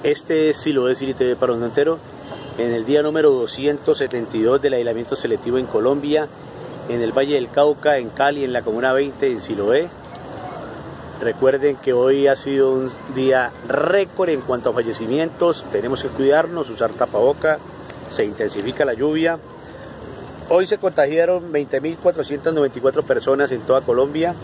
Este es Siloé City TV para el mundo entero, en el día número 272 del aislamiento selectivo en Colombia, en el Valle del Cauca, en Cali, en la Comuna 20, en Siloé. Recuerden que hoy ha sido un día récord en cuanto a fallecimientos. Tenemos que cuidarnos, usar tapaboca, se intensifica la lluvia. Hoy se contagiaron 20.494 personas en toda Colombia.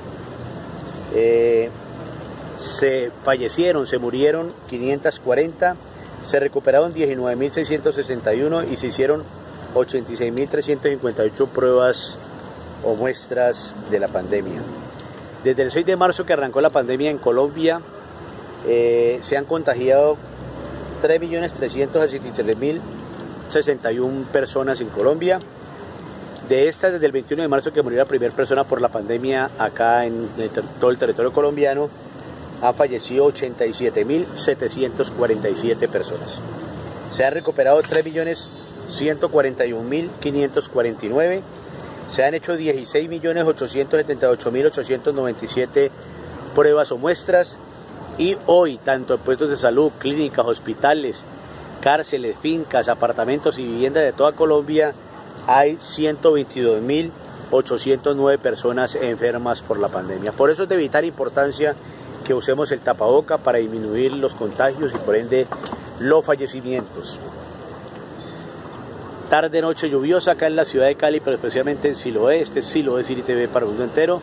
Se murieron 540, se recuperaron 19.661 y se hicieron 86.358 pruebas o muestras de la pandemia. Desde el 6 de marzo que arrancó la pandemia en Colombia, se han contagiado 3.363.061 personas en Colombia. De estas, desde el 21 de marzo que murió la primera persona por la pandemia acá en todo el territorio colombiano, han fallecido 87.747 personas. Se han recuperado 3.141.549. Se han hecho 16.878.897 pruebas o muestras. Y hoy, tanto en puestos de salud, clínicas, hospitales, cárceles, fincas, apartamentos y viviendas de toda Colombia, hay 122.809 personas enfermas por la pandemia. Por eso es de vital importancia que usemos el tapaboca para disminuir los contagios y por ende los fallecimientos. Tarde noche lluviosa acá en la ciudad de Cali, pero especialmente en Siloé. Este es Siloé City TV para el mundo entero.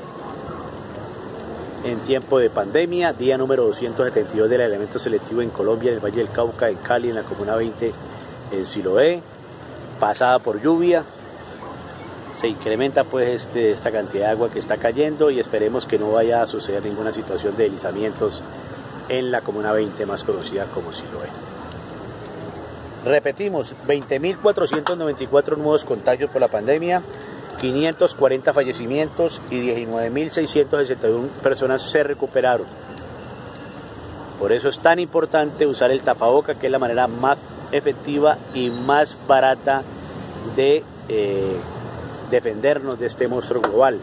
En tiempo de pandemia, día número 272 del aislamiento selectivo en Colombia, en el Valle del Cauca, en Cali, en la Comuna 20, en Siloé. Pasada por lluvia, se incrementa pues esta cantidad de agua que está cayendo y esperemos que no vaya a suceder ninguna situación de deslizamientos en la Comuna 20, más conocida como Siloé. Repetimos, 20.494 nuevos contagios por la pandemia, 540 fallecimientos y 19.661 personas se recuperaron. Por eso es tan importante usar el tapaboca, que es la manera más efectiva y más barata de defendernos de este monstruo global.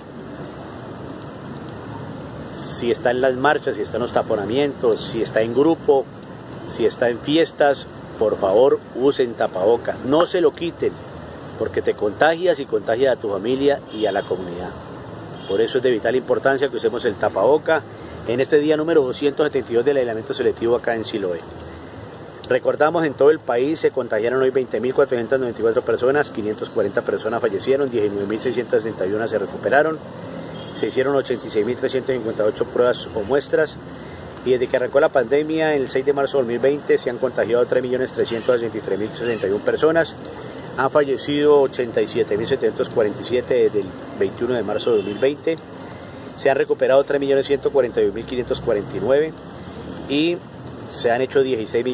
Si está en las marchas, si está en los taponamientos, si está en grupo, si está en fiestas, por favor usen tapaboca, no se lo quiten, porque te contagias y contagias a tu familia y a la comunidad. Por eso es de vital importancia que usemos el tapaboca en este día número 272 del aislamiento selectivo acá en Siloé. Recordamos, en todo el país se contagiaron hoy 20.494 personas, 540 personas fallecieron, 19.661 se recuperaron, se hicieron 86.358 pruebas o muestras y desde que arrancó la pandemia el 6 de marzo de 2020 se han contagiado 3.363.061 personas, han fallecido 87.747 desde el 21 de marzo de 2020, se han recuperado 3.141.549 y se han hecho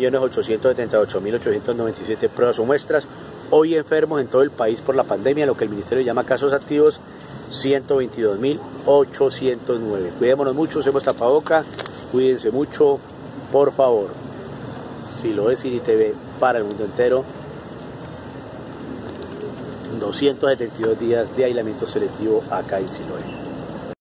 16.878.897 pruebas o muestras. Hoy enfermos en todo el país por la pandemia, lo que el ministerio llama casos activos, 122.809. Cuidémonos mucho, usemos tapaboca, cuídense mucho, por favor. Siloé City TV para el mundo entero. 272 días de aislamiento selectivo acá en Siloé.